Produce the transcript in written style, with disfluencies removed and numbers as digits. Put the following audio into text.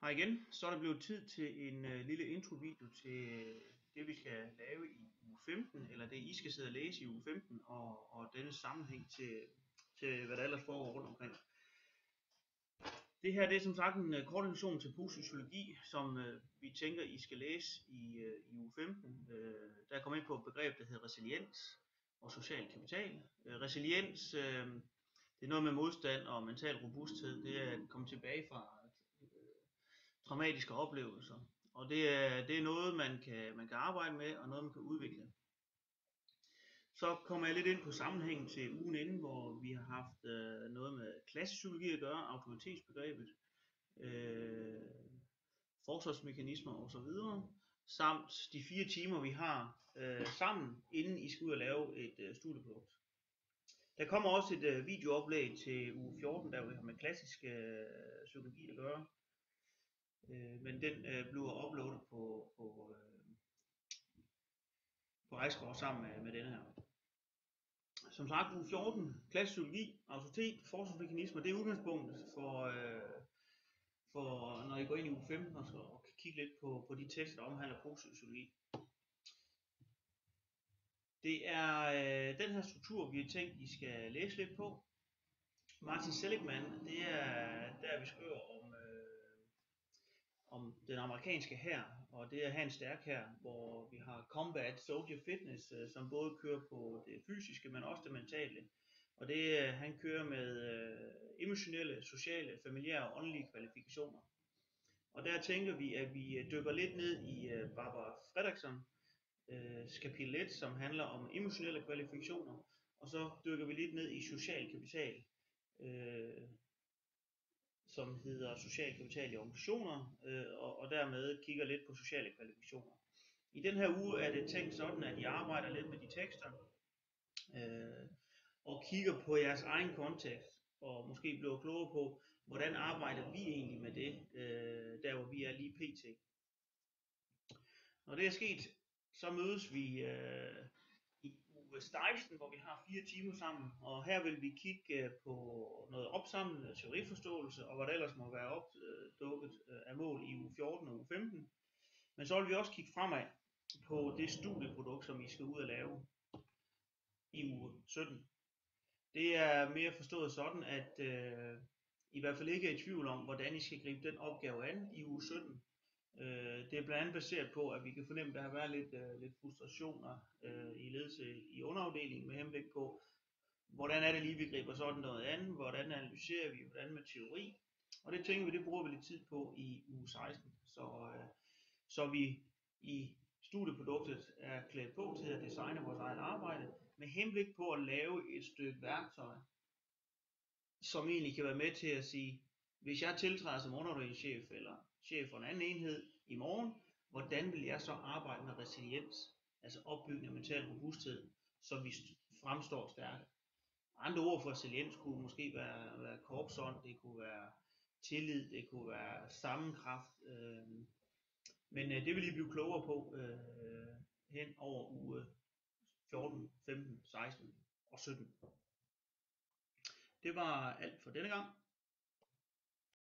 Hej igen, så er der blevet tid til en lille introvideo til det vi skal lave i uge 15, eller det I skal sidde og læse i uge 15, og denne sammenhæng til hvad der ellers foregår rundt omkring. Det her det er som sagt en kort introduktion til positiv psykologi, som vi tænker I skal læse i uge 15. Der kommer ind på et begreb, der hedder resiliens og social kapital. Resiliens, det er noget med modstand og mental robusthed, det er at komme tilbage fra traumatiske oplevelser, og det er noget man kan arbejde med, og noget man kan udvikle. Så kommer jeg lidt ind på sammenhængen til ugen inden, hvor vi har haft noget med klassisk psykologi at gøre, autoritetsbegrebet, forsvarsmekanismer osv., samt de 4 timer vi har sammen, inden I skal ud og lave et studieprodukt. Der kommer også et videooplæg til uge 14, der vi har med klassisk psykologi at gøre. Men den bliver uploadet på Rejsgaard sammen med denne her. Som sagt, uge 14, klassisk psykologi, autoritet, forsvarsmekanismer, det er udgangspunktet for når I går ind i uge 15 og kan kigge lidt på de tekster, der omhandler positiv psykologi. Det er den her struktur, vi har tænkt, I skal læse lidt på. Martin Seligman, det er der, vi skriver om den amerikanske hær, og det er at have en stærk hær, hvor vi har combat, soldier, fitness, som både kører på det fysiske, men også det mentale. Og det han kører med emotionelle, sociale, familiære og åndelige kvalifikationer. Og der tænker vi, at vi dykker lidt ned i Barbara Fredrickson, kapitel 1, som handler om emotionelle kvalifikationer, og så dykker vi lidt ned i social kapital, som hedder social kapital i organisationer, og dermed kigger lidt på sociale kvalifikationer. I den her uge er det tænkt sådan, at I arbejder lidt med de tekster, og kigger på jeres egen kontekst, og måske bliver klogere på, hvordan arbejder vi egentlig med det, der hvor vi er lige pt. Når det er sket, så mødes vi i uge 16, hvor vi har 4 timer sammen, og her vil vi kigge på noget opsamlende teoriforståelse, og hvad der ellers må være opdukket af mål i uge 14 og uge 15. Men så vil vi også kigge fremad på det studieprodukt, som I skal ud og lave i uge 17. Det er mere forstået sådan, at I hvert fald ikke er i tvivl om, hvordan I skal gribe den opgave an i uge 17. Det er blandt andet baseret på, at vi kan fornemme, at der har været lidt frustrationer i ledelse i underafdelingen med henblik på, hvordan er det lige, vi griber sådan noget andet, hvordan analyserer vi, hvordan med teori. Og det tænker vi, det bruger vi lidt tid på i uge 16, så vi i studieproduktet er klædt på til at designe vores eget arbejde, med henblik på at lave et stykke værktøj, som egentlig kan være med til at sige, hvis jeg tiltræder som underafdelingschef eller chef for en anden enhed i morgen, hvordan vil jeg så arbejde med resiliens, altså opbygning af mental robusthed, så vi fremstår stærke. Andre ord for resiliens kunne måske være korpsånd, det kunne være tillid, det kunne være sammenkraft, men det vil I blive klogere på hen over uge 14, 15, 16 og 17. Det var alt for denne gang.